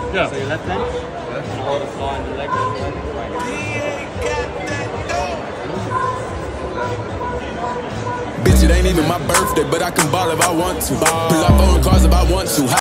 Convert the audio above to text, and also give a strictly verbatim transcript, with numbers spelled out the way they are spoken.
Yeah. So your left hand, and hold the claw in the leg. Right. Bitch, it ain't even my birthday, but I can ball if I want to. Pull up on cars if I want to.